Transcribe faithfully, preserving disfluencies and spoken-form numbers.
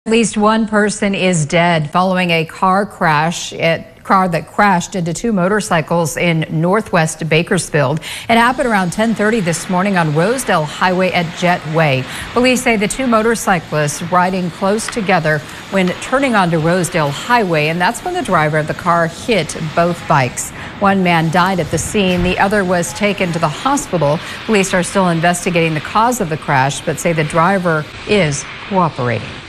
At least one person is dead following a car crash. It car that crashed into two motorcycles in northwest Bakersfield. It happened around ten thirty this morning on Rosedale Highway at Jet Way. Police say the two motorcyclists riding close together when turning onto Rosedale Highway, and that's when the driver of the car hit both bikes. One man died at the scene. The other was taken to the hospital. Police are still investigating the cause of the crash, but say the driver is cooperating.